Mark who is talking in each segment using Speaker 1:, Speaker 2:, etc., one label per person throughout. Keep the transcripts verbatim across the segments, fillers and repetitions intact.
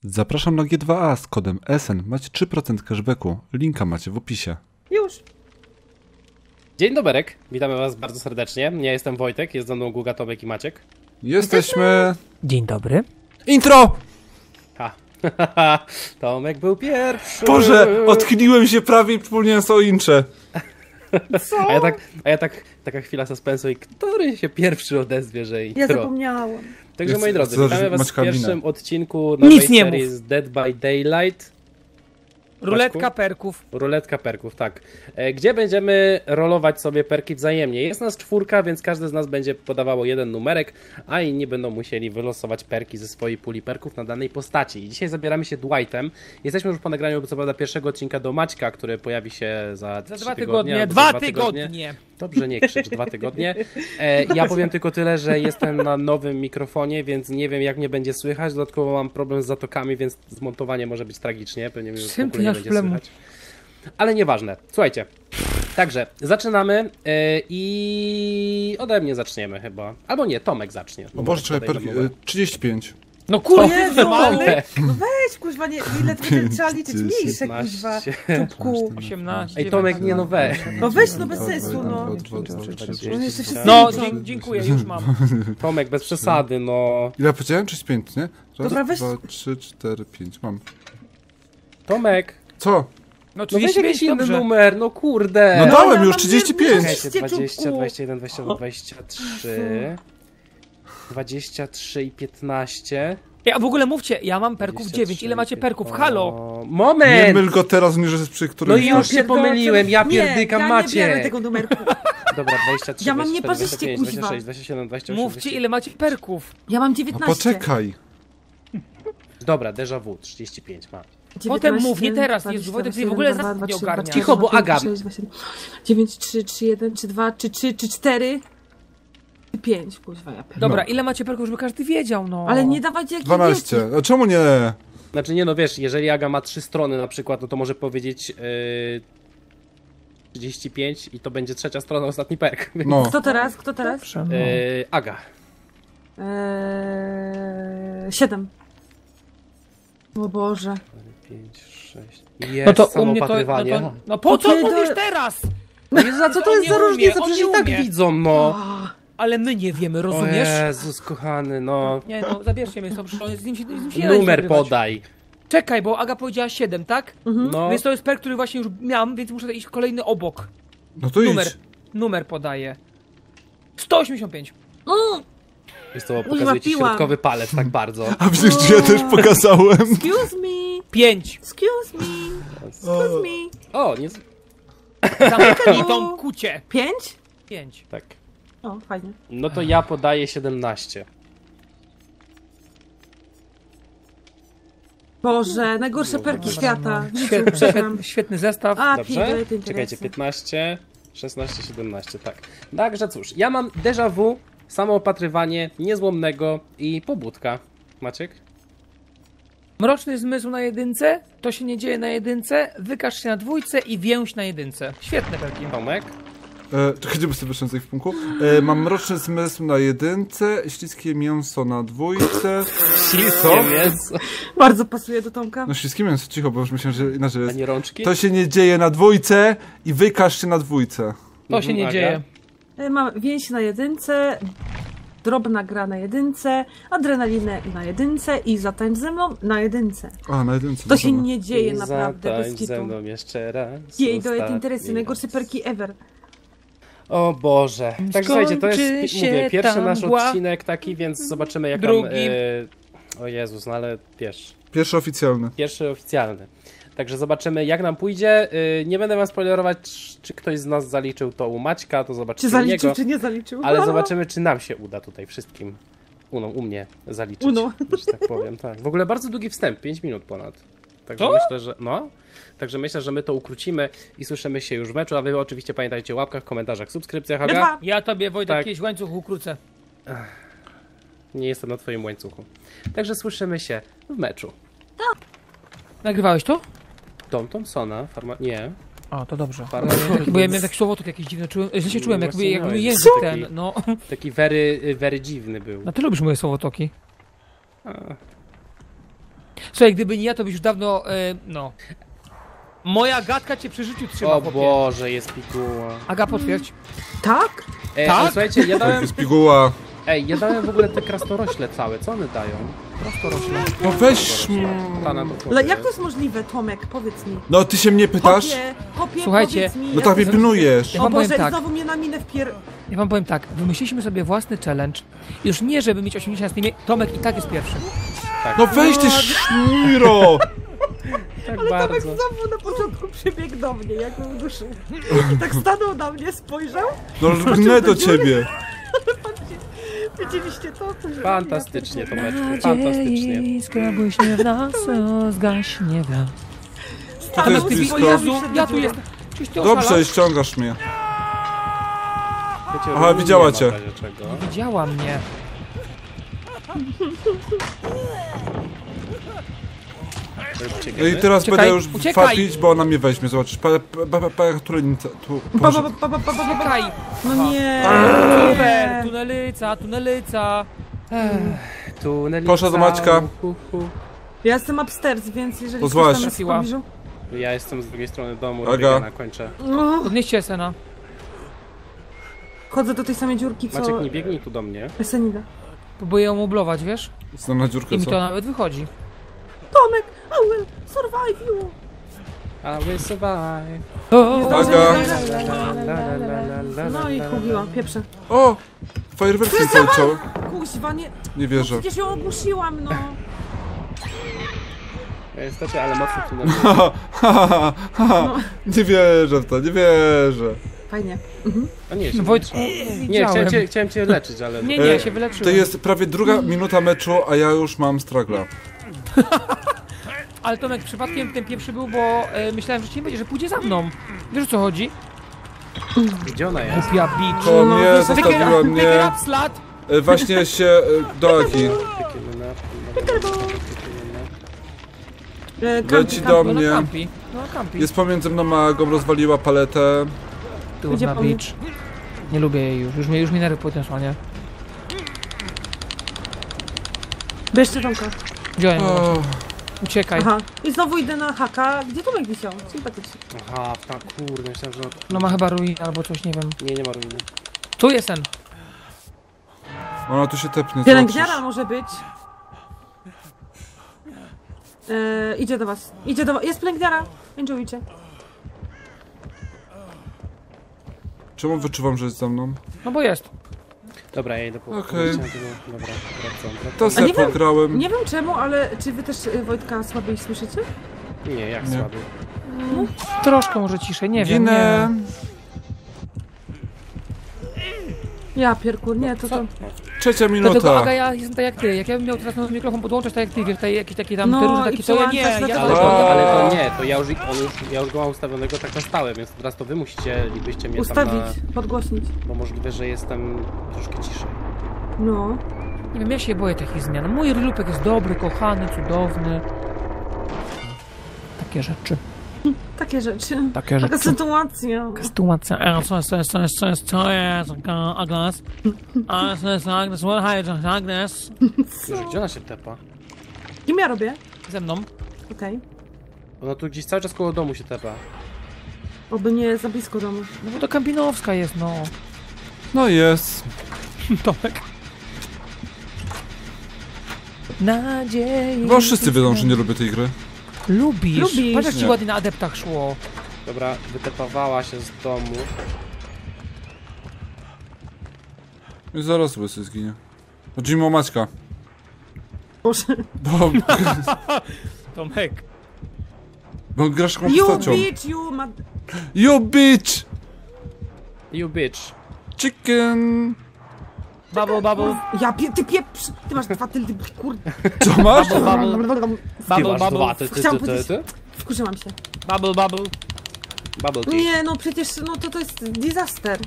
Speaker 1: Zapraszam na G dwa A z kodem S N. Macie trzy procent cashbacku. Linka macie w opisie.
Speaker 2: Już.
Speaker 3: Dzień doberek, witamy was bardzo serdecznie. Ja jestem Wojtek, jest ze mną Guga, Tomek i Maciek.
Speaker 1: Jesteśmy...
Speaker 4: Dzień dobry.
Speaker 1: Intro!
Speaker 3: Ha, Tomek był pierwszy.
Speaker 1: Boże, odchyliłem się prawie i przypomniałem sobie o intrze.
Speaker 3: Co? A ja tak, a ja tak, taka chwila suspensu i który się pierwszy odezwie, że intro.
Speaker 2: Ja zapomniałam.
Speaker 3: Także
Speaker 1: Jest-
Speaker 3: moi drodzy,
Speaker 1: zależy-
Speaker 3: witamy was
Speaker 1: masz
Speaker 3: w pierwszym
Speaker 1: kabinę.
Speaker 3: odcinku nowej
Speaker 4: Nic nie
Speaker 3: serii
Speaker 4: mów.
Speaker 3: z Dead by Daylight.
Speaker 4: Ruletka
Speaker 3: Maćku?
Speaker 4: perków.
Speaker 3: Ruletka perków, tak. E, Gdzie będziemy rolować sobie perki wzajemnie. Jest nas czwórka, więc każdy z nas będzie podawało jeden numerek, a inni będą musieli wylosować perki ze swojej puli perków na danej postaci. I dzisiaj zabieramy się Dwightem. Jesteśmy już po nagraniu, co prawda, pierwszego odcinka do Maćka, który pojawi się za,
Speaker 4: Za
Speaker 3: trzy
Speaker 4: dwa
Speaker 3: tygodnie.
Speaker 4: tygodnie.
Speaker 3: albo
Speaker 4: Dwa
Speaker 3: za
Speaker 4: tygodnie.
Speaker 3: Dobrze, nie krzycz, dwa tygodnie. E, ja powiem tylko tyle, że jestem na nowym mikrofonie, więc nie wiem, jak mnie będzie słychać. Dodatkowo mam problem z zatokami, więc zmontowanie może być tragicznie. Pewnie mnie w
Speaker 4: Czym ty
Speaker 3: ogóle nie
Speaker 4: masz
Speaker 3: będzie
Speaker 4: problemu?
Speaker 3: słychać. Ale nieważne. Słuchajcie. Także zaczynamy e, i ode mnie zaczniemy chyba. Albo nie, Tomek zacznie.
Speaker 1: O Boże, czekaj,
Speaker 3: Podaj
Speaker 1: perki...
Speaker 3: numer.
Speaker 1: y, trzydzieści pięć.
Speaker 4: No kurwa,
Speaker 2: Jezu,
Speaker 4: normalny.
Speaker 2: No weź, kuźwa, nie, ile ty trzeba liczyć mniejsze, kuźwa, czubku.
Speaker 4: osiemnaście.
Speaker 3: Ej, Tomek, nie no we.
Speaker 2: No weź, no bez sensu, no.
Speaker 3: dwadzieścia,
Speaker 2: jeszcze wszyscy
Speaker 4: No,
Speaker 2: liczą.
Speaker 4: dzie- dziękuję, już mam.
Speaker 3: Tomek, bez przesady, no.
Speaker 1: Ile ja powiedziałem? trzydzieści pięć, nie? Raz,
Speaker 2: Dobra, weź-
Speaker 1: dwa, trzy, cztery, pięć. Mam.
Speaker 3: Tomek,
Speaker 1: Co?
Speaker 4: No
Speaker 3: no weź
Speaker 4: trzydzieści
Speaker 3: jakiś
Speaker 4: pięć,
Speaker 3: inny
Speaker 4: dobrze.
Speaker 3: numer, no kurde.
Speaker 1: No
Speaker 2: ja
Speaker 1: dałem
Speaker 2: mam
Speaker 1: już trzydzieści pięć.
Speaker 2: jedno-
Speaker 3: Czekajcie, dwadzieścia,
Speaker 2: czubku.
Speaker 3: dwadzieścia jeden, dwadzieścia dwa, dwadzieścia trzy, dwadzieścia trzy i piętnaście.
Speaker 4: Ja w ogóle mówcie, ja mam perków
Speaker 3: dwadzieścia
Speaker 4: dziewięć.
Speaker 3: trzy,
Speaker 4: Ile macie perków?
Speaker 3: o,
Speaker 4: Halo!
Speaker 1: Nie
Speaker 3: Moment!
Speaker 1: myl go teraz, nie, że jest przy
Speaker 3: No
Speaker 1: którym...
Speaker 3: i już się pomyliłem, ja
Speaker 2: Nie,
Speaker 3: pierdykam
Speaker 2: ja
Speaker 3: Maciek.
Speaker 2: nie biorę tego numerku.
Speaker 3: Dobra, dwadzieścia trzy,
Speaker 2: Ja mam
Speaker 3: dwadzieścia cztery,
Speaker 2: nieparzyście,
Speaker 3: dwadzieścia pięć,
Speaker 2: kuźwa.
Speaker 3: dwadzieścia sześć, dwadzieścia siedem, dwadzieścia osiem,
Speaker 4: Mówcie,
Speaker 3: dwadzieścia...
Speaker 4: ile macie perków.
Speaker 2: Ja mam
Speaker 1: No
Speaker 2: dziewiętnaście.
Speaker 1: poczekaj.
Speaker 3: Dobra, déjà vu, trzydzieści pięć mam.
Speaker 4: Potem mów, nie teraz, Jezu, Wojtek, ty w ogóle zasad nie ogarniasz.
Speaker 3: Cicho, bo Aga-
Speaker 2: dziewięć, trzy, trzy, jeden, trzy, dwa, trzy, trzy, trzy, cztery, pięć, kuźwa, ja pierdolę.
Speaker 4: Dobra,
Speaker 1: No.
Speaker 4: ile macie perków, żeby każdy wiedział, no.
Speaker 2: Ale nie dawajcie jakiejś
Speaker 1: dwanaście. A czemu nie?
Speaker 3: Znaczy nie no, wiesz, jeżeli Aga ma trzy strony na przykład, no to może powiedzieć yy, trzydzieści pięć i to będzie trzecia strona, ostatni perk.
Speaker 1: No.
Speaker 2: Kto teraz? Kto teraz?
Speaker 4: Dobrze, no.
Speaker 3: Yy, Aga.
Speaker 2: Eee, siedem. O Boże.
Speaker 3: pięć, sześć. Jest
Speaker 4: No to u mnie to... No,
Speaker 3: samopatrywanie.
Speaker 4: to, no po co
Speaker 2: Ty to-
Speaker 4: mówisz teraz?
Speaker 3: No Jezu, a co to
Speaker 4: On
Speaker 3: jest
Speaker 4: nie
Speaker 3: za
Speaker 4: umie,
Speaker 3: różnica?
Speaker 4: on
Speaker 3: Przecież
Speaker 4: nie
Speaker 3: i tak
Speaker 4: umie.
Speaker 3: widzą, no.
Speaker 4: Ale my nie wiemy,
Speaker 3: O
Speaker 4: rozumiesz?
Speaker 3: Jezus, kochany, no.
Speaker 4: Nie no, zabierzcie mnie stąd, przecież z nim się, z nim się nie da nic
Speaker 3: Numer
Speaker 4: nagrywać.
Speaker 3: podaj.
Speaker 4: Czekaj, bo Aga powiedziała siedem, tak?
Speaker 3: No,
Speaker 4: Więc to jest per, który właśnie już miałem, więc muszę iść kolejny obok.
Speaker 1: No to
Speaker 4: Numer.
Speaker 1: idź.
Speaker 4: Numer podaję. sto osiemdziesiąt pięć.
Speaker 2: Mm,
Speaker 3: jest to pokazuje ci
Speaker 2: Ułapiłam.
Speaker 3: środkowy palec tak bardzo.
Speaker 1: A przecież ja też pokazałem.
Speaker 2: excuse me.
Speaker 4: pięć.
Speaker 2: Excuse me. Excuse me.
Speaker 3: O, nie... z-
Speaker 4: Zamknij tą kucię.
Speaker 2: Pięć?
Speaker 4: pięć.
Speaker 3: Tak.
Speaker 2: O, fajnie.
Speaker 3: No to ja podaję siedemnaście.
Speaker 2: Boże, najgorsze perki świata. W życiu,
Speaker 4: Świetny,
Speaker 2: przepraszam.
Speaker 4: świetny, świetny zestaw.
Speaker 2: A,
Speaker 3: Dobrze?
Speaker 2: pierdolę, te
Speaker 3: Czekajcie,
Speaker 2: interesy.
Speaker 3: piętnaście, szesnaście, siedemnaście, tak. Także cóż, ja mam déjà vu, samoopatrywanie, niezłomnego i pobudka. Maciek?
Speaker 4: Mroczny zmysł na jedynce, to się nie dzieje na jedynce, wykaż się na dwójce i więź na jedynce. Świetne perki.
Speaker 3: Tomek?
Speaker 1: E, czekajcie, bo sobie wyszedłem w punku. E, mam mroczny zmysł na jedynce, śliskie mięso na dwójce. Co?
Speaker 3: Jest.
Speaker 2: Bardzo pasuje do Tomka.
Speaker 1: No śliskie mięso, cicho, bo już myślałem, że inaczej
Speaker 3: A
Speaker 1: jest.
Speaker 3: nie rączki?
Speaker 1: To się nie dzieje na dwójce i wykaż się na dwójce.
Speaker 4: To się nie
Speaker 3: Aga?
Speaker 4: dzieje.
Speaker 2: E, Mam więź na jedynce, drobna gra na jedynce, adrenalinę na jedynce i zatańcz ze mną na jedynce.
Speaker 1: A, na jedynce.
Speaker 2: To się
Speaker 1: dobra.
Speaker 2: nie dzieje naprawdę,
Speaker 3: Zatańcz
Speaker 2: bez
Speaker 3: ze
Speaker 2: kitu.
Speaker 3: mną jeszcze raz.
Speaker 2: Jej, to jest
Speaker 3: ostatni
Speaker 2: interesy, najgorsze
Speaker 3: raz.
Speaker 2: perki ever.
Speaker 3: O Boże. Także słuchajcie, to jest,
Speaker 4: Skończy
Speaker 3: mówię,
Speaker 4: się
Speaker 3: pierwszy
Speaker 4: ta
Speaker 3: nasz
Speaker 4: mgła.
Speaker 3: odcinek taki, więc zobaczymy jak
Speaker 4: Drugi.
Speaker 3: tam... E... O Jezus, no ale wiesz,
Speaker 1: Pierwszy oficjalny.
Speaker 3: pierwszy oficjalny. Także zobaczymy jak nam pójdzie. E, nie będę wam spoilerować, czy- czy ktoś z nas zaliczył to u Maćka, to
Speaker 2: Czy
Speaker 3: zobaczymy u
Speaker 2: zaliczył,
Speaker 3: niego.
Speaker 2: czy nie zaliczył?
Speaker 3: Ale zobaczymy, czy nam się uda tutaj wszystkim. Uno, u mnie zaliczyć.
Speaker 2: Uno.
Speaker 3: Że tak powiem, tak. W ogóle bardzo długi wstęp, pięć minut ponad. Także
Speaker 4: Co?
Speaker 3: myślę, że. No. Także myślę, że my to ukrócimy i słyszymy się już w meczu, a wy oczywiście pamiętajcie o łapkach, komentarzach, subskrypcjach. Aga?
Speaker 2: Dwa.
Speaker 4: Ja tobie, Wojtek,
Speaker 3: Tak.
Speaker 4: jakiś łańcuch ukrócę.
Speaker 3: Nie jestem na twoim łańcuchu. Także słyszymy się w meczu.
Speaker 4: Nagrywałeś to?
Speaker 3: Tom Thompsona, farma... Nie.
Speaker 4: A, to dobrze.
Speaker 3: Farma...
Speaker 4: Bo ja miałem taki słowotok jakiś dziwny, czułem, źle się czułem, jakby,
Speaker 3: właśnie
Speaker 4: jakby
Speaker 3: miałeś
Speaker 4: język
Speaker 3: taki-
Speaker 4: ten, no.
Speaker 3: Taki very, very dziwny był.
Speaker 4: No ty lubisz moje słowotoki.
Speaker 3: A,
Speaker 4: Słuchaj, gdyby nie ja, to byś już dawno, e, no... Moja gadka cię przy życiu trzyma,
Speaker 3: O
Speaker 4: chłopie.
Speaker 3: Boże, jest piguła.
Speaker 4: Aga, potwierdź.
Speaker 2: Tak?
Speaker 3: Ej,
Speaker 4: Tak?
Speaker 3: ale słuchajcie, ja
Speaker 1: Tak,
Speaker 3: dałem...
Speaker 1: jest piguła.
Speaker 3: Ej, ja dałem w ogóle te krasnorośle całe, co one dają?
Speaker 4: Prosto rośnie.
Speaker 1: No weź...
Speaker 3: Pana do
Speaker 2: Ale jak to jest możliwe, Tomek? Powiedz mi.
Speaker 1: No ty się mnie pytasz?
Speaker 2: Kopie, kopie,
Speaker 4: Słuchajcie,
Speaker 2: powiedz mi.
Speaker 1: No
Speaker 2: jak
Speaker 1: tak
Speaker 2: to
Speaker 1: mnie
Speaker 2: jest-
Speaker 1: pilnujesz.
Speaker 4: Ja
Speaker 2: O
Speaker 4: wam powiem
Speaker 2: Boże,
Speaker 4: tak.
Speaker 2: znowu mnie na minę wpier...
Speaker 4: Ja wam powiem tak, wymyśliliśmy sobie własny challenge. Już nie, żeby mieć osiemdziesiąt na Steamie, Tomek i tak jest pierwszy.
Speaker 1: No weź ty szmiro!
Speaker 3: Tak
Speaker 2: Ale Tomek
Speaker 3: bardzo.
Speaker 2: znowu na początku przybiegł do mnie, jak był duszy. I tak stanął na mnie, spojrzał.
Speaker 1: No lgnę do ciebie.
Speaker 2: Widzieliście to? to że-
Speaker 3: Fantastycznie, Tomeczku, fantastycznie.
Speaker 4: Skrabłyśnie w nas, zgaśnie wraz.
Speaker 1: To jest
Speaker 2: Stanął,
Speaker 1: blisko.
Speaker 2: spojrzał
Speaker 4: Jezu,
Speaker 2: przed
Speaker 4: ja tu
Speaker 2: dziurą.
Speaker 4: jestem. Czyś ty
Speaker 1: Dobrze,
Speaker 4: oszalasz?
Speaker 1: ściągasz mnie.
Speaker 3: Wiecie,
Speaker 1: Aha,
Speaker 3: nie
Speaker 1: widziała
Speaker 3: ma
Speaker 1: cię.
Speaker 3: w razie czego.
Speaker 4: Widziała mnie.
Speaker 3: Uciekamy?
Speaker 1: No i teraz
Speaker 4: Uciekaj,
Speaker 1: będę już
Speaker 4: uciekaj.
Speaker 1: fapić, bo ona mnie weźmie. Zobaczysz, pa, pa, pa, pa, turenica, tu,
Speaker 2: Pa,
Speaker 1: Boże.
Speaker 2: pa, pa, pa, pa, pa, pa.
Speaker 4: Czekaj.
Speaker 2: No nie.
Speaker 4: Super,
Speaker 2: nie.
Speaker 4: tunelica, tunelica.
Speaker 3: Tunel
Speaker 1: Proszę do Maćka.
Speaker 3: Hu, hu.
Speaker 2: Ja jestem upstairs, więc jeżeli
Speaker 1: To
Speaker 2: ktoś
Speaker 1: złaś.
Speaker 2: tam jest w
Speaker 4: Trafiła.
Speaker 2: pobliżu...
Speaker 3: Ja jestem z drugiej strony domu,
Speaker 1: Aga.
Speaker 3: robię na kończę.
Speaker 2: No,
Speaker 4: Podnieście Sena.
Speaker 2: chodzę do tej samej dziurki, co...
Speaker 3: Maciek, nie biegnij tu do mnie.
Speaker 2: Esenida.
Speaker 4: Próbuję ją mublować, wiesz?
Speaker 1: Znam na dziurkę,
Speaker 4: I mi
Speaker 1: co?
Speaker 4: to nawet wychodzi.
Speaker 2: Tomek, I will survive you.
Speaker 3: I will survive.
Speaker 4: O,
Speaker 1: Aga.
Speaker 2: No i kubiłam, pieprzę.
Speaker 1: O! Fajerwerki poleciały.
Speaker 2: Kuźwa, nie...
Speaker 1: Nie wierzę.
Speaker 2: Przecież ją ogłuszyłam, no.
Speaker 3: Niestety, ale mocno tunel.
Speaker 1: Ha, ha, ha, ha. Nie wierzę w to, nie wierzę.
Speaker 2: Fajnie.
Speaker 3: A nie, się
Speaker 4: No, Wojtku,
Speaker 3: nie,
Speaker 4: widziałem.
Speaker 3: chciałem cię, chciałem cię leczyć, ale...
Speaker 4: Nie, nie,
Speaker 1: E,
Speaker 4: się wyleczyłem.
Speaker 1: To jest prawie druga minuta meczu, a ja już mam stragla.
Speaker 4: Ale Tomek, przypadkiem ten pierwszy był, bo e, myślałem, że ci nie będzie, że pójdzie za mną. Wiesz o co chodzi?
Speaker 3: Gdzie ona jest?
Speaker 4: Głupia bitch.
Speaker 1: To
Speaker 2: No,
Speaker 1: mnie,
Speaker 2: wiesz,
Speaker 1: zostawiła
Speaker 4: Pick it
Speaker 1: mnie.
Speaker 4: up, slut!
Speaker 1: E, Właśnie się e, do Agi.
Speaker 2: E,
Speaker 1: Leci
Speaker 2: kampi,
Speaker 1: do
Speaker 2: kampi.
Speaker 4: No
Speaker 1: mnie.
Speaker 4: na kampi. No na kampi.
Speaker 1: Jest pomiędzy mną a Agą, rozwaliła paletę.
Speaker 2: Idzie
Speaker 4: Durna
Speaker 2: po mnie.
Speaker 4: bitch. Nie lubię jej już. Już mnie, już mi nerwy podniosła, nie?
Speaker 2: Bierzcie Tomka.
Speaker 4: Wziąłem ją.
Speaker 1: O,
Speaker 4: Uciekaj.
Speaker 2: Aha. I znowu idę na haka. Gdzie Tomek wisiał? Sympatycznie.
Speaker 3: Aha, tak, kurde, myślałem, że...
Speaker 4: No ma chyba ruin albo coś, nie wiem.
Speaker 3: Nie, nie ma ruiny.
Speaker 4: Tu jest ten.
Speaker 1: ona tu się tepnie,
Speaker 2: Pielęgniara
Speaker 1: zobaczysz.
Speaker 2: może być. E, idzie do was. Idzie do was. Jest pielęgniara. Enjoycie.
Speaker 1: Czemu wyczuwam, że jest za mną?
Speaker 4: No bo jest.
Speaker 3: Dobra, ja idę po...
Speaker 1: Okej.
Speaker 3: Dobra, wracam, wracam.
Speaker 1: To
Speaker 2: A
Speaker 1: se
Speaker 2: nie wiem-
Speaker 1: pograłem.
Speaker 2: Nie wiem czemu, ale czy wy też y, Wojtka słabiej słyszycie?
Speaker 3: Nie, jak
Speaker 1: Nie.
Speaker 3: słaby.
Speaker 4: Troszkę może ciszej, nie wiem.
Speaker 1: Ginę.
Speaker 4: Nie.
Speaker 2: Ja pierkur, nie, to to...
Speaker 1: Trzecia
Speaker 4: Dlatego
Speaker 1: minuta.
Speaker 4: Aga, ja jestem tak jak ty. Jak ja bym miał teraz nowy mikrofon podłączać tak jak ty, wiesz, tutaj jakieś takie tam
Speaker 2: No,
Speaker 4: te różne
Speaker 2: i
Speaker 4: takie, to ja nie,
Speaker 2: przełączasz
Speaker 4: ja
Speaker 2: na
Speaker 3: Ale
Speaker 2: to-
Speaker 3: to, ale
Speaker 1: A.
Speaker 3: to nie, to ja już, on już, ja już go mam ustawionego tak na stałe, więc teraz to wy musicie, byście mnie tam
Speaker 2: Ustawić,
Speaker 3: na...
Speaker 2: podgłośnić.
Speaker 3: Bo możliwe, że jestem troszkę ciszej.
Speaker 2: No.
Speaker 4: Nie wiem, ja się boję takich zmian. Mój rylupek jest dobry, kochany, cudowny. Takie rzeczy.
Speaker 2: Takie rzeczy.
Speaker 4: Takie
Speaker 2: Taka
Speaker 4: rzeczy.
Speaker 2: sytuacja.
Speaker 4: Sytuacja. E, co jest, co jest, co jest, co jest, co jest, Aga- Agnes? A, co jest, Agnes? Well, hi, Agnes.
Speaker 3: Już, gdzie ona się tepa?
Speaker 2: Kim ja robię?
Speaker 4: Ze mną.
Speaker 2: Okej.
Speaker 3: Ona tu gdzieś cały czas koło domu się tepa.
Speaker 2: Oby nie za blisko domu.
Speaker 4: No bo to Kampinowska jest, no.
Speaker 1: No jest.
Speaker 4: Tomek. Nadzieję.
Speaker 1: Bo wszyscy wiedzą, że nie lubię tej gry.
Speaker 4: Lubisz.
Speaker 2: Lubisz.
Speaker 4: Patrz jak ci
Speaker 1: Nie.
Speaker 4: ładnie na adeptach szło.
Speaker 3: Dobra, wytepawała się z domu.
Speaker 1: I zaraz sobie sobie zginie. To Jimo Maćka.
Speaker 2: Boże.
Speaker 1: Bo,
Speaker 4: Tomek.
Speaker 1: bo grasz taką
Speaker 2: You
Speaker 1: postacią.
Speaker 2: bitch, you mad...
Speaker 1: You bitch!
Speaker 3: You bitch.
Speaker 1: Chicken!
Speaker 4: Bubble, bubble.
Speaker 2: Ja pie... Ty pieprz... Ty masz dwa tyl... Ty kurde.
Speaker 1: Co masz?
Speaker 3: Ty
Speaker 4: Bubble,
Speaker 3: masz
Speaker 4: bubble.
Speaker 3: dwa, ty, ty,
Speaker 2: Chciałam
Speaker 3: ty, ty, ty?
Speaker 2: Wkurzyłam się.
Speaker 4: Bubble, bubble.
Speaker 3: Bubble tea.
Speaker 2: Nie, no przecież, no to to jest disaster.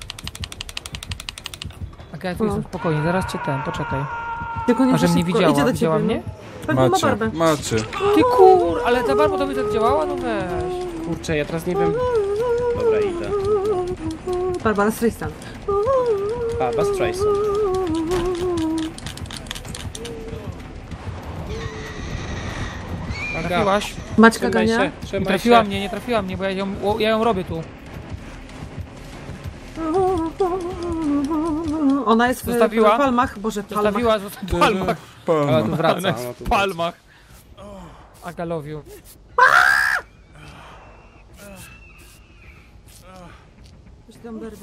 Speaker 4: Okej, tu
Speaker 2: No.
Speaker 4: jestem spokojnie, zaraz cię ten, poczekaj.
Speaker 2: Tylko nie
Speaker 4: A że
Speaker 2: za
Speaker 4: mnie
Speaker 2: szybko.
Speaker 4: widziała,
Speaker 2: Idzie do
Speaker 4: widziała
Speaker 2: ciebie,
Speaker 4: mnie?
Speaker 2: No. Pewnie ma
Speaker 1: Macie,
Speaker 2: barbę.
Speaker 1: macie.
Speaker 4: Ty kur, ale ta barba to by tak działała? No weź.
Speaker 3: Kurczę, ja teraz nie wiem... Dobra, idę.
Speaker 2: Barbara Streisand.
Speaker 3: A, Bas Tracer. Aga,
Speaker 4: Trafiłaś?
Speaker 2: Maćka
Speaker 3: trzymaj
Speaker 2: gania.
Speaker 3: się,
Speaker 4: Nie
Speaker 3: trzymaj
Speaker 4: trafiła
Speaker 3: się.
Speaker 4: mnie, nie trafiła mnie, bo ja ją, ja ją robię tu.
Speaker 2: Ona jest w,
Speaker 4: Zostawiła?
Speaker 2: w palmach. Boże, palmach.
Speaker 4: Zostawiła, zostawiła w palmach.
Speaker 3: Ona tu
Speaker 1: Pana.
Speaker 3: wraca,
Speaker 4: Ona jest
Speaker 3: ona tu
Speaker 4: w
Speaker 3: wraca.
Speaker 4: palmach. Aga love you.
Speaker 2: Już tam berwę.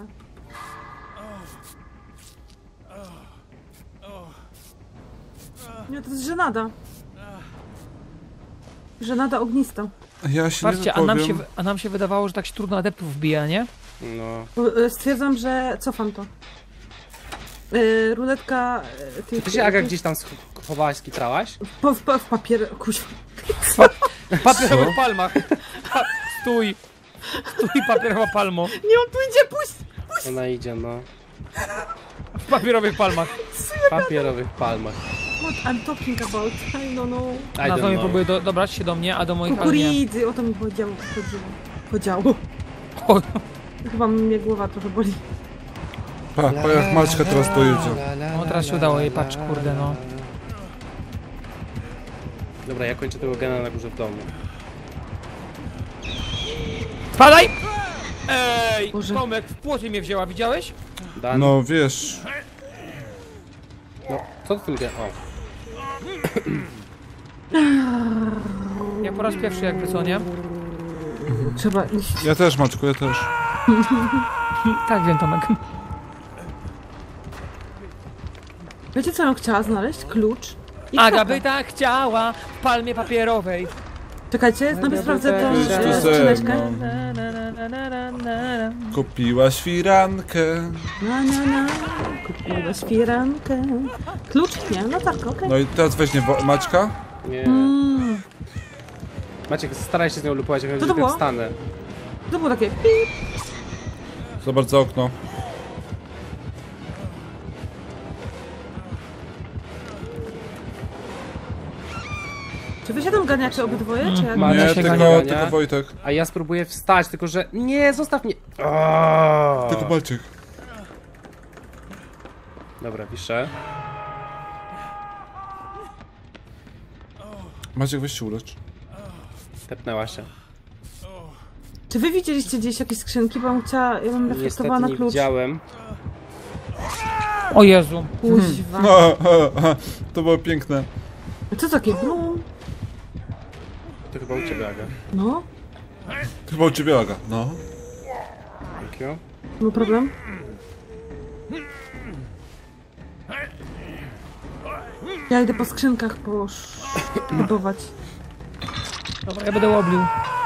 Speaker 2: Nie, to jest żenada. Żenada ognista.
Speaker 1: Ja się
Speaker 4: Patrzcie,
Speaker 1: nie
Speaker 4: a nam, się,
Speaker 1: wypowiem.
Speaker 4: a nam się wydawało, że tak się trudno adeptów wbija, nie?
Speaker 3: No.
Speaker 2: Bo, e, Stwierdzam, że cofam to. Yy, ruletka... e, tych-
Speaker 3: Ty się, Aga,
Speaker 2: tych-
Speaker 3: gdzieś tam schowałaś, skitrałaś?
Speaker 2: Po, w, w papier... Kuźwa.
Speaker 4: W papierowych palmach. Pa stój. Stój, papierowa palmo.
Speaker 2: Nie, on tu idzie, puść!
Speaker 3: Ona idzie, no.
Speaker 4: W papierowych palmach.
Speaker 3: W papierowych palmach.
Speaker 2: What I'm talking about? I don't know.
Speaker 3: I
Speaker 4: Na
Speaker 3: don't
Speaker 4: to mnie
Speaker 3: know.
Speaker 4: próbuje do, dobrać się do mnie, a do moich ale nie.
Speaker 2: Kukurydzy, o to mi chodziło. Chodziło. Chodziało.
Speaker 4: O,
Speaker 2: Chyba mnie głowa trochę boli.
Speaker 1: Pa, pa jak Maćka teraz dojedzie.
Speaker 4: No, teraz się udało jej, patrz, kurde, no.
Speaker 3: Dobra, ja kończę tego gena na górze w domu.
Speaker 4: Spadaj! Ej,
Speaker 2: Boże.
Speaker 4: Tomek, w płocie mnie wzięła, widziałeś?
Speaker 3: Dan?
Speaker 1: No wiesz,
Speaker 3: No, co ty tym gen... O.
Speaker 4: Ja po raz pierwszy jakby, co nie?
Speaker 2: Trzeba iść.
Speaker 1: ja też Maćku, ja też.
Speaker 4: Tak wiem, Tomek.
Speaker 2: Wiecie co ja bym chciała znaleźć? Klucz. I
Speaker 4: Aga
Speaker 2: kropka.
Speaker 4: by tak chciała w palmie papierowej.
Speaker 2: Czekajcie, najpierw sprawdzę tę
Speaker 1: Chodź tu
Speaker 2: e,
Speaker 1: ze
Speaker 2: skrzyneczkę.
Speaker 1: mną.
Speaker 4: Na, na, na, na, na, na, na.
Speaker 1: Kupiłaś firankę.
Speaker 2: Na, na, na. Kupiłaś firankę. Klucz? Nie, no tak, okej.
Speaker 1: No i teraz weźmie wo- Maćka.
Speaker 3: Nie.
Speaker 2: Mm.
Speaker 3: Maciek, staraj się z nią lupować, jak
Speaker 2: Co to
Speaker 3: będzie
Speaker 2: było?
Speaker 3: wstanę.
Speaker 2: To było takie pip.
Speaker 1: Zobacz za okno.
Speaker 2: Czy wy się tam ganiacie obydwoje, czy jak?
Speaker 3: Ma- Macia
Speaker 1: Nie,
Speaker 3: się
Speaker 1: tylko,
Speaker 3: gania.
Speaker 1: tylko Wojtek.
Speaker 3: A ja spróbuję wstać, tylko że... Nie, zostaw mnie! Aaaa.
Speaker 1: Tylko Maciek.
Speaker 3: Dobra, piszę.
Speaker 1: Maciek, weź się ulecz.
Speaker 3: Tepnęła się.
Speaker 2: Czy wy widzieliście gdzieś jakieś skrzynki? Bo ja bym chciała, ja bym
Speaker 3: Niestety
Speaker 2: reflektowała na
Speaker 3: nie
Speaker 2: klucz.
Speaker 3: widziałem.
Speaker 4: O Jezu.
Speaker 2: Kuźwa.
Speaker 1: No, to było piękne.
Speaker 2: Co takie? Blum.
Speaker 3: To chyba u ciebie, Aga.
Speaker 2: No,
Speaker 1: To chyba u ciebie Aga. No.
Speaker 3: Thank you.
Speaker 2: no problem. Ja idę po skrzynkach poszlubować.
Speaker 4: Dobra, ja będę łoblił.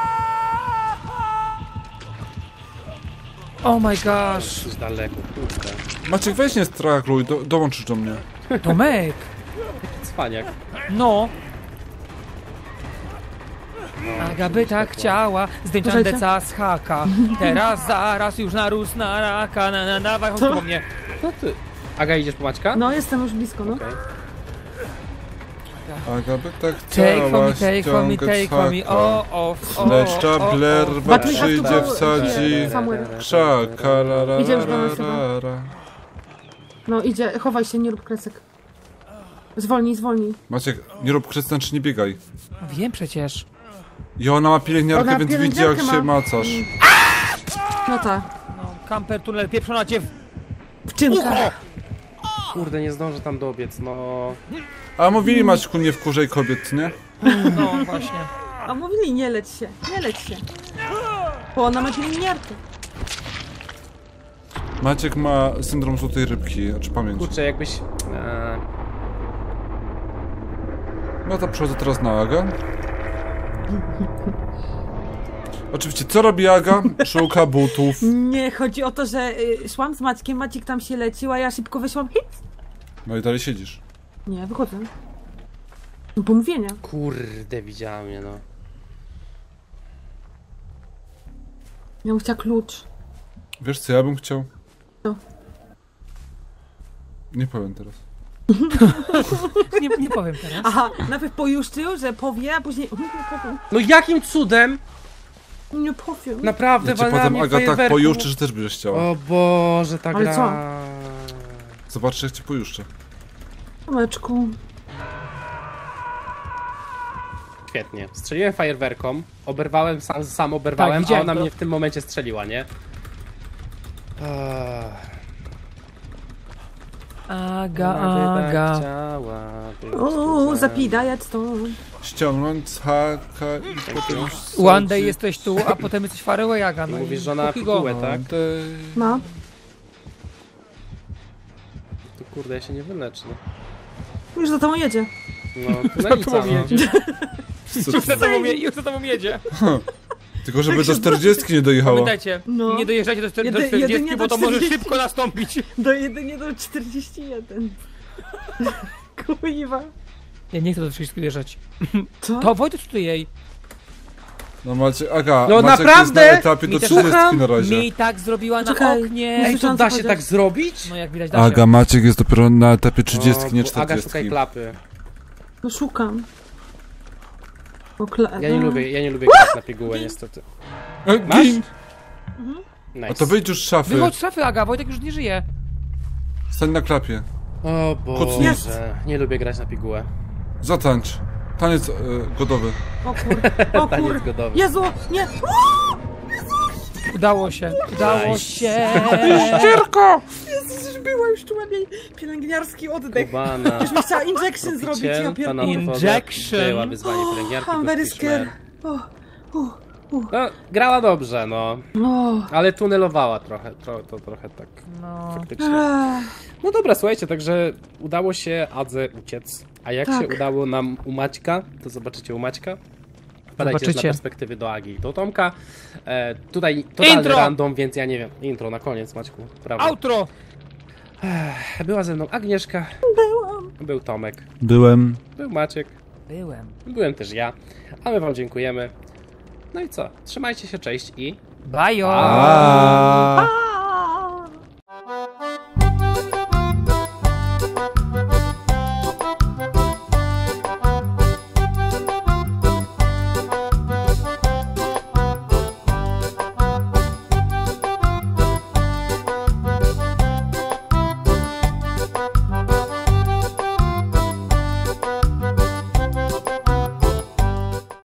Speaker 4: Oh my gosh.
Speaker 3: Coś daleko, kurde.
Speaker 1: Maciek, weź nie strakluj, do, dołączysz do mnie.
Speaker 4: Tomek.
Speaker 3: Cwaniak.
Speaker 4: No. Aga by tak chciała zdjąć
Speaker 2: Uważajcie.
Speaker 4: Andeca z haka. Teraz, zaraz, już narósł na raka. Na, na, dawaj, chodź tu po mnie.
Speaker 3: No ty... Aga, idziesz po Maćka?
Speaker 2: No, jestem już blisko, no.
Speaker 3: Okej.
Speaker 1: Aga by tak
Speaker 4: Take for me,
Speaker 1: chciała
Speaker 4: take for me,
Speaker 1: ściągać
Speaker 4: take for me.
Speaker 1: haka.
Speaker 4: O, o, o,
Speaker 1: Leszcza
Speaker 4: o, o,
Speaker 1: blerwa
Speaker 2: But we have to
Speaker 1: przyjdzie,
Speaker 2: go
Speaker 1: wsadzi
Speaker 2: here, somewhere.
Speaker 1: krzaka, la, la,
Speaker 2: Idziesz do
Speaker 1: la,
Speaker 2: nas chyba.
Speaker 1: la, la.
Speaker 2: No, idzie, chowaj się, nie rób kresek. Zwolnij, zwolnij.
Speaker 1: Maciek, nie rób krzesła, czy nie biegaj.
Speaker 4: Wiem przecież.
Speaker 1: I ona ma pielęgniarkę,
Speaker 2: Ona
Speaker 1: więc widzi jak
Speaker 2: pielęgniarkę
Speaker 1: się
Speaker 2: ma.
Speaker 1: macasz.
Speaker 2: No tak.
Speaker 4: No, kamper, tunel, pieprzona cię w...
Speaker 2: Wczynka.
Speaker 3: Kurde, nie zdążę tam dobiec, no...
Speaker 1: A mówili Maćku, nie wkurzaj kobiet, nie?
Speaker 4: No, właśnie.
Speaker 2: A mówili, nie leć się, nie leć się. Bo ona ma pielęgniarkę.
Speaker 1: Maciek ma syndrom złotej rybki, czy pamięć.
Speaker 3: Kurczę, jakbyś... Eee,
Speaker 1: No to przechodzę teraz na Agę. Oczywiście, co robi Aga? Szuka butów.
Speaker 2: Nie, chodzi o to, że y, szłam z Maćkiem, Maciek tam się lecił, a ja szybko wyszłam. Hit.
Speaker 1: No i dalej siedzisz.
Speaker 2: Nie, wychodzę. No, pomówienia.
Speaker 3: kurde, widziała mnie, no.
Speaker 2: Ja bym chciała klucz.
Speaker 1: Wiesz co ja bym chciał?
Speaker 2: Co?
Speaker 1: Nie powiem teraz.
Speaker 4: Nie, nie powiem teraz.
Speaker 2: Aha, najpierw pojuszczył, że powie, a później... Nie powiem.
Speaker 3: No jakim cudem?
Speaker 2: Nie powiem.
Speaker 3: Naprawdę,
Speaker 1: Ja cię
Speaker 3: walnęła
Speaker 1: potem
Speaker 3: mnie
Speaker 1: Aga tak
Speaker 3: fajerwerką.
Speaker 1: pojuszczy, że też będziesz chciała.
Speaker 3: O Boże, ta
Speaker 2: Ale
Speaker 3: gra...
Speaker 2: co?
Speaker 1: Zobaczysz jak cię pojuszczę.
Speaker 2: Tomeczku.
Speaker 3: Świetnie. Strzeliłem fajerwerką, oberwałem, sam, sam oberwałem,
Speaker 4: Tak,
Speaker 3: a
Speaker 4: widziałem
Speaker 3: ona
Speaker 4: to.
Speaker 3: mnie w tym momencie strzeliła, nie? Eee,
Speaker 4: Aga,
Speaker 3: ona by tak
Speaker 4: aga.
Speaker 3: chciała być
Speaker 2: O,
Speaker 3: tu
Speaker 2: zapidajać to.
Speaker 1: Ściągnąć z haka i potem już
Speaker 4: One day
Speaker 1: wsadzić.
Speaker 4: jesteś tu, a potem jesteś far away, Aga. No
Speaker 3: Mówisz,
Speaker 4: i
Speaker 3: że ona
Speaker 4: kupi go.
Speaker 3: pigułę, tak?
Speaker 1: One day.
Speaker 2: Ma.
Speaker 3: To kurde, ja się nie wyleczę.
Speaker 2: Już za tobą jedzie.
Speaker 3: No, no i co, no.
Speaker 4: Już za tobą, je- już za tobą jedzie.
Speaker 1: Tylko żeby do czterdziestki nie dojechała.
Speaker 4: Pamiętajcie,
Speaker 2: No.
Speaker 4: nie dojeżdżajcie do, czter- do
Speaker 2: Jedy-
Speaker 4: czterdziestki,
Speaker 2: jedynie
Speaker 4: bo
Speaker 2: do
Speaker 4: to może
Speaker 2: czterdziestki.
Speaker 4: szybko nastąpić.
Speaker 2: Do jedynie do czterdzieści jeden. Kuiwa.
Speaker 4: Ja nie chcę do wszystkich dojeżdżać.
Speaker 2: Co?
Speaker 4: To Wojtek tutaj jej.
Speaker 1: No macie, Aga,
Speaker 3: No
Speaker 1: Maciek
Speaker 3: naprawdę?
Speaker 1: jest na etapie do
Speaker 4: Mi też-
Speaker 1: trzydziestki na razie.
Speaker 4: Mi tak zrobiła na
Speaker 2: Czekaj.
Speaker 4: oknie.
Speaker 2: Ej,
Speaker 3: Ej, to
Speaker 2: Słyszałam,
Speaker 3: da
Speaker 2: co
Speaker 3: się tak
Speaker 2: powiedziałeś.
Speaker 3: zrobić?
Speaker 4: No jak widać, da się.
Speaker 1: Aga, Maciek jest dopiero na etapie trzydziestki, nie
Speaker 3: O, bo Aga, szukaj
Speaker 1: czterdziestki.
Speaker 3: klapy.
Speaker 2: No szukam. O, kle...
Speaker 3: Ja nie lubię, ja nie lubię grać na pigułę, niestety.
Speaker 1: E,
Speaker 3: Masz?
Speaker 1: gin!
Speaker 3: Nice.
Speaker 1: A to wyjdź już z szafy.
Speaker 4: Wychodź z szafy, Aga, Wojtek już nie żyje.
Speaker 1: Stań na klapie.
Speaker 3: O Boże,
Speaker 2: Jest.
Speaker 3: nie lubię grać na pigułę.
Speaker 1: Zatańcz. Taniec e, godowy.
Speaker 2: O kur... O kur...
Speaker 3: Taniec godowy.
Speaker 2: Jezu, nie!
Speaker 4: Udało się, udało
Speaker 3: Nice.
Speaker 4: się.
Speaker 1: Ścierko!
Speaker 2: Jezus, już była, już czułam jej pielęgniarski oddech.
Speaker 3: Kubana.
Speaker 2: Już mi chciała injection zrobić, ja
Speaker 3: Picie, pana
Speaker 2: pierdolę.
Speaker 3: Woda
Speaker 4: Injection.
Speaker 3: Była wyzwanie pielęgniarki.
Speaker 2: I'm very
Speaker 3: krótki szmer.
Speaker 2: scared. O, o, o.
Speaker 3: No, grała dobrze, no.
Speaker 2: O.
Speaker 3: Ale tunelowała trochę, tro, to trochę tak
Speaker 4: No.
Speaker 3: faktycznie.
Speaker 2: Ech.
Speaker 3: No dobra, słuchajcie, także udało się Adze uciec. A jak
Speaker 2: Tak.
Speaker 3: się udało nam u Maćka, to zobaczycie u Maćka. Wpadajcie z
Speaker 4: Zobaczycie.
Speaker 3: perspektywy do Agi i do Tomka. E, tutaj totalny
Speaker 4: Intro!
Speaker 3: random, więc ja nie wiem. Intro na koniec, Maćku. Brawo.
Speaker 4: Outro!
Speaker 3: Była ze mną Agnieszka.
Speaker 2: Byłam.
Speaker 3: Był Tomek.
Speaker 1: Byłem.
Speaker 3: Był Maciek.
Speaker 4: Byłem.
Speaker 3: Byłem też ja. A my wam dziękujemy. No i co? Trzymajcie się, cześć i...
Speaker 4: Bajo!
Speaker 1: A.